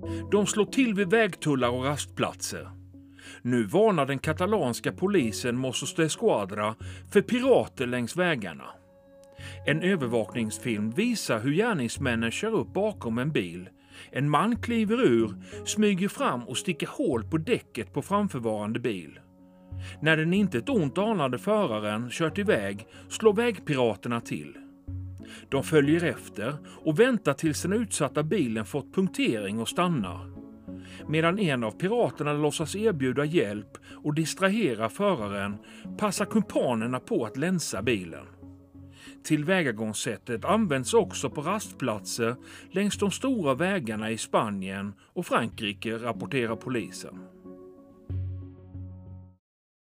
De slår till vid vägtullar och rastplatser. Nu varnar den katalanska polisen Mossos d'Esquadra för pirater längs vägarna. En övervakningsfilm visar hur gärningsmännen kör upp bakom en bil. En man kliver ur, smyger fram och sticker hål på däcket på framförvarande bil. När den inte ett ont anade föraren kört iväg slår vägpiraterna till. De följer efter och väntar tills den utsatta bilen fått punktering och stannar. Medan en av piraterna låtsas erbjuda hjälp och distrahera föraren passar kumpanerna på att länsa bilen. Tillvägagångssättet används också på rastplatser längs de stora vägarna i Spanien och Frankrike, rapporterar polisen.